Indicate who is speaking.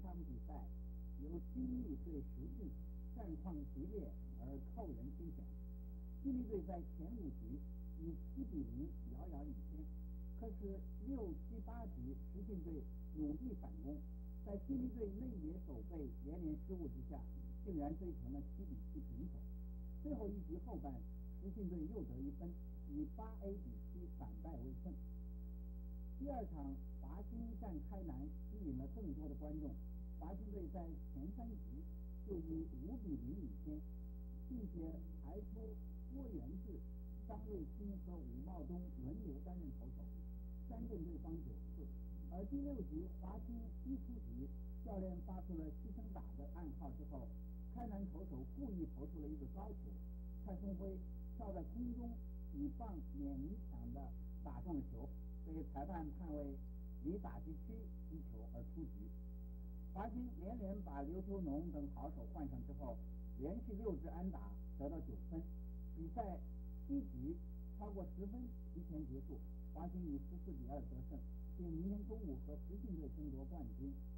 Speaker 1: 场比赛由新力对实训战况激烈而扣人心弦。新力队在前5局以7-0遥遥领先，可是6、7、8局实训队努力反攻，在新力队内野守备连连失误之下，竟然追成了7-7平手。最后1局后半，实训队又得1分，以8-7反败为胜。第2场华兴战开南吸引了更多的观众，华兴队在前3局就以5-0领先，并且排出郭元志、张卫清和武茂东轮流担任投手，3振对方9次。而第6局华兴一出局，教练发出了牺牲打的暗号之后，开南投手故意投出了一个高球，蔡松辉跳在空中以棒勉强的打中了球，被裁判判为离打击区击球而出局。华兴连连把刘秋农等好手换上之后，连续6支安打得到9分，比赛7局超过10分提前结束，华兴以14-2得胜，并明天中午和实训队争夺冠军。